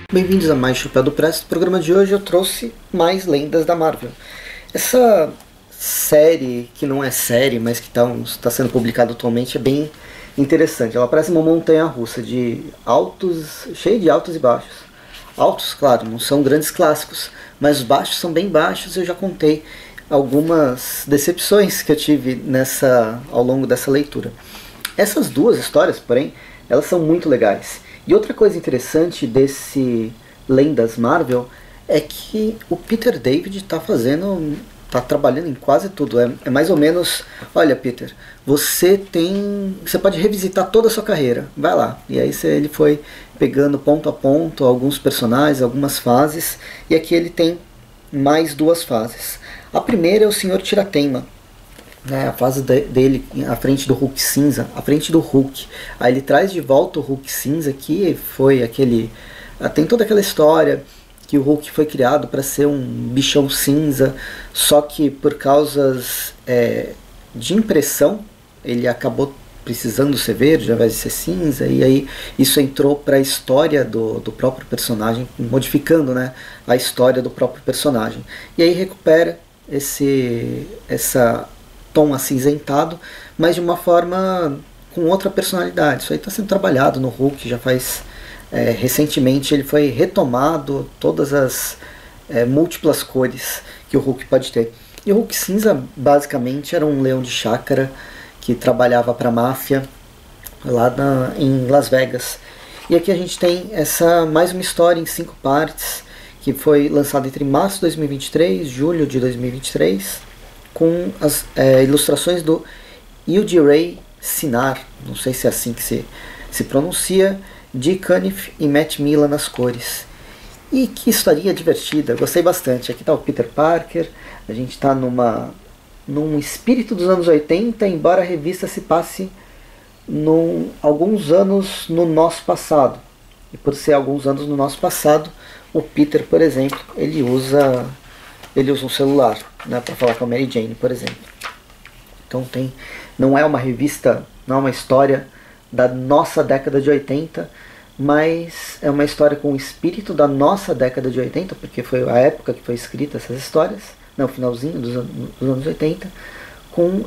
Bem-vindos a mais Chapéu do Presto. No programa de hoje eu trouxe mais lendas da Marvel. Essa série, que não é série, mas que está sendo publicada atualmente, é bem interessante. Ela parece uma montanha-russa de altos, cheia de altos e baixos. Altos, claro, não são grandes clássicos, mas os baixos são bem baixos. Eu já contei algumas decepções que eu tive ao longo dessa leitura. Essas duas histórias, porém, elas são muito legais. E outra coisa interessante desse Lendas Marvel é que o Peter David está trabalhando em quase tudo. É mais ou menos, olha, Peter, você pode revisitar toda a sua carreira, vai lá. E aí ele foi pegando ponto a ponto alguns personagens, algumas fases, e aqui ele tem mais duas fases. A primeira é o Senhor Tirateima, a fase dele à frente do Hulk cinza, à frente do Hulk. Aí ele traz de volta o Hulk cinza, que foi aquele... Tem toda aquela história que o Hulk foi criado para ser um bichão cinza, só que por causas de impressão, ele acabou precisando ser verde ao invés de ser cinza, e aí isso entrou para a história do próprio personagem, modificando, a história do próprio personagem. E aí recupera essa tom acinzentado, mas de uma forma com outra personalidade. Isso aí está sendo trabalhado no Hulk, já faz... recentemente ele foi retomado, todas as múltiplas cores que o Hulk pode ter. E o Hulk cinza basicamente era um leão de chácara que trabalhava para a máfia lá em Las Vegas. E aqui a gente tem mais uma história em 5 partes, que foi lançada entre março de 2023 e julho de 2023, com as ilustrações do Yildiray Cinar, não sei se é assim que se pronuncia, Dee Cunniffe e Matt Millar nas cores. E que historinha divertida, gostei bastante. Aqui está o Peter Parker, a gente está num espírito dos anos 80, embora a revista se passe alguns anos no nosso passado. E por ser alguns anos no nosso passado, o Peter, por exemplo, ele usa um celular, para falar com a Mary Jane, por exemplo. Então não é uma revista, não é uma história da nossa década de 80, mas é uma história com o espírito da nossa década de 80, porque foi a época que foi escrita essas histórias, no finalzinho dos anos 80, com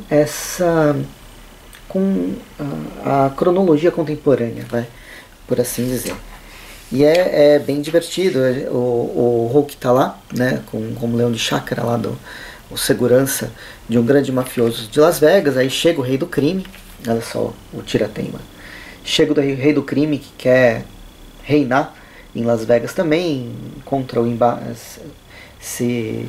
a cronologia contemporânea, por assim dizer. E é bem divertido. O Hulk está lá, como leão de chácara lá, o segurança de um grande mafioso de Las Vegas. Aí chega o rei do crime, olha só o Tirateima. Chega o rei do crime que quer reinar em Las Vegas também, contra se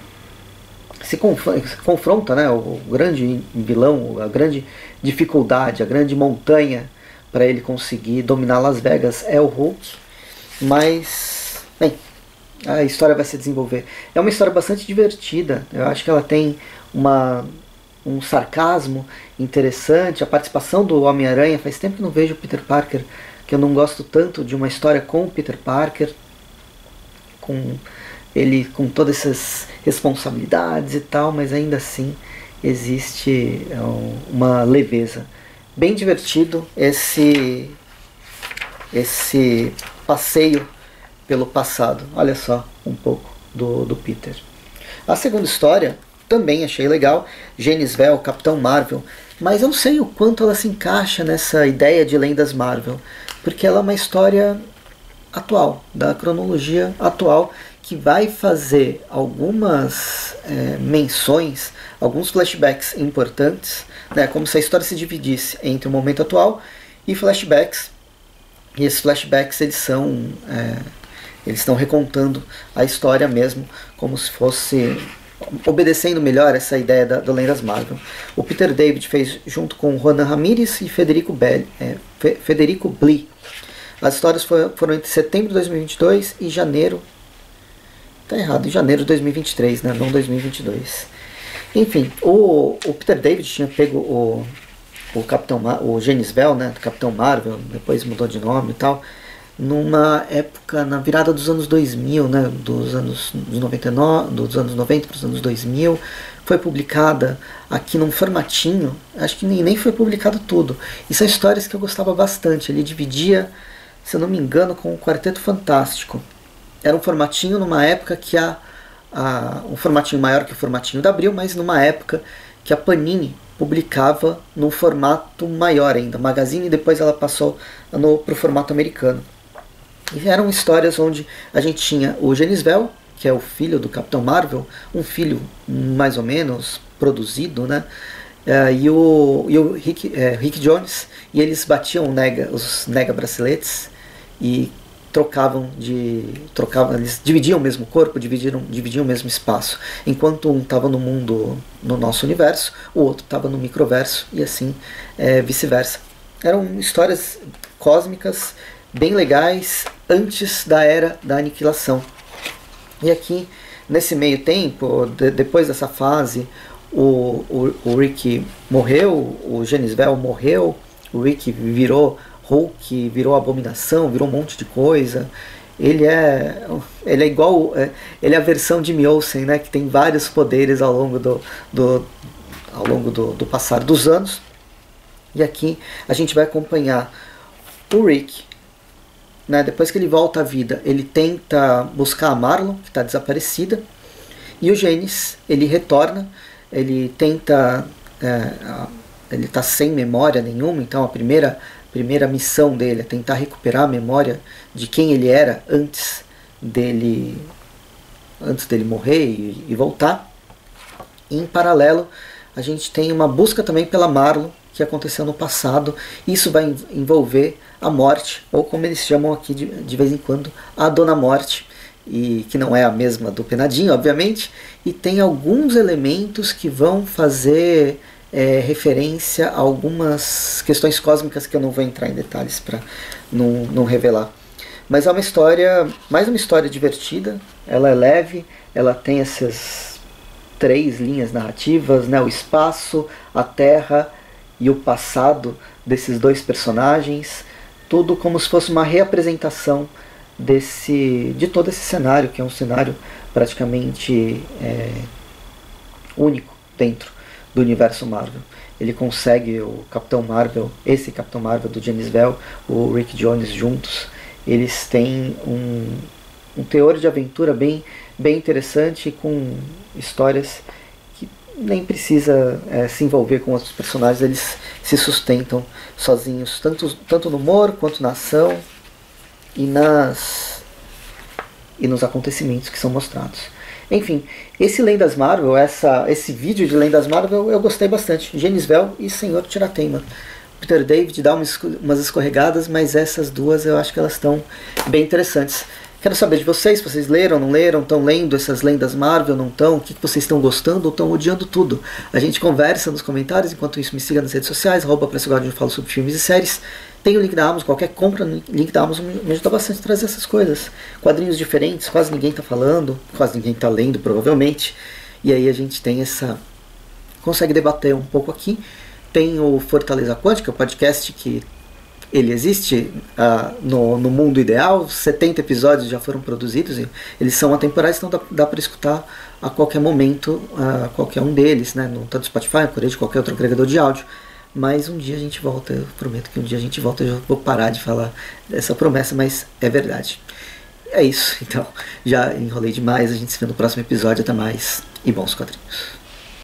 confronta, o grande vilão, a grande dificuldade, a grande montanha para ele conseguir dominar Las Vegas é o Hulk. Mas, bem, a história vai se desenvolver. É uma história bastante divertida. Eu acho que ela tem um sarcasmo interessante. A participação do Homem-Aranha, faz tempo que não vejo o Peter Parker, que eu não gosto tanto de uma história com o Peter Parker, com ele com todas essas responsabilidades e tal, mas ainda assim existe uma leveza. Bem divertido esse passeio pelo passado. Olha só um pouco do Peter. A segunda história também achei legal, Genis-Vell, Capitão Marvel, mas eu não sei o quanto ela se encaixa nessa ideia de lendas Marvel, porque ela é uma história atual, da cronologia atual, que vai fazer algumas menções, alguns flashbacks importantes, como se a história se dividisse entre o momento atual e flashbacks. E esses flashbacks eles estão recontando a história mesmo, como se fosse obedecendo melhor essa ideia da Lendas Marvel. O Peter David fez junto com Juana Ramírez e Federico Blee. As histórias foram entre setembro de 2022 e janeiro... Tá errado, em janeiro de 2023, não 2022. Enfim, o Peter David tinha pego o Genis-Vell, do Capitão Marvel, depois mudou de nome e tal, numa época, na virada dos anos 2000, dos anos 99, dos anos 90 para os anos 2000, foi publicada aqui num formatinho, acho que nem foi publicado tudo, e são histórias que eu gostava bastante. Ele dividia se eu não me engano, com o Quarteto Fantástico. Era um formatinho numa época que um formatinho maior que o formatinho da Abril, mas numa época que a Panini publicava num formato maior ainda, Magazine, e depois ela passou para o formato americano. E eram histórias onde a gente tinha o Genis-Vell, que é o filho do Capitão Marvel, um filho mais ou menos produzido, né? E o Rick Jones, e eles batiam os nega braceletes e eles dividiam o mesmo corpo, dividiam o mesmo espaço. Enquanto um estava no mundo, no nosso universo, o outro estava no microverso, e assim vice-versa. Eram histórias cósmicas bem legais antes da Era da Aniquilação. E aqui, nesse meio tempo, depois dessa fase, o Rick morreu, o Genis-Vell morreu, o Rick virou Hulk, virou Abominação, virou um monte de coisa. Ele é igual, ele é a versão de Jimmy Olsen, né, que tem vários poderes ao longo do passar dos anos. E aqui a gente vai acompanhar o Rick, né, depois que ele volta à vida, ele tenta buscar a Marlon, que está desaparecida, e o Genis, ele retorna, ele tenta, ele está sem memória nenhuma, então a primeira missão dele é tentar recuperar a memória de quem ele era antes dele morrer e voltar. E em paralelo, a gente tem uma busca também pela Marlon, que aconteceu no passado. Isso vai envolver a Morte, ou como eles chamam aqui de vez em quando, a Dona Morte, e que não é a mesma do Penadinho, obviamente, e tem alguns elementos que vão fazer referência a algumas questões cósmicas que eu não vou entrar em detalhes para não revelar. Mas é uma história, mais uma história divertida, ela é leve, ela tem essas 3 linhas narrativas, né? O espaço, a terra e o passado desses 2 personagens, tudo como se fosse uma reapresentação de todo esse cenário, que é um cenário praticamente único dentro do universo Marvel. Ele consegue, esse Capitão Marvel do Genis-Vell, o Rick Jones juntos, eles têm um teor de aventura bem interessante, com histórias que nem precisa se envolver com outros personagens, eles se sustentam sozinhos, tanto no humor quanto na ação e nos acontecimentos que são mostrados. Enfim, esse Lendas Marvel, esse vídeo de Lendas Marvel eu gostei bastante. Genis-Vell e Senhor Tirateima. Peter David dá umas escorregadas, mas essas duas eu acho que elas estão bem interessantes. Quero saber de vocês, se vocês leram, não leram, estão lendo essas Lendas Marvel, não estão, o que vocês estão gostando ou estão odiando tudo. A gente conversa nos comentários, enquanto isso me siga nas redes sociais, @PressoGuard, onde eu falo sobre filmes e séries. Tem o link da Amazon, qualquer compra no link da Amazon me ajuda bastante a trazer essas coisas. Quadrinhos diferentes, quase ninguém está falando, quase ninguém está lendo, provavelmente. E aí a gente tem consegue debater um pouco aqui. Tem o Fortaleza Quântica, o podcast que ele existe no mundo ideal. 70 episódios já foram produzidos e eles são atemporais, então dá para escutar a qualquer momento qualquer um deles, né? No tanto Spotify, por aí, de qualquer outro agregador de áudio. Mas um dia a gente volta, eu prometo que um dia a gente volta. Eu já vou parar de falar essa promessa, mas é verdade. É isso, então já enrolei demais. A gente se vê no próximo episódio. Até mais e bons quadrinhos.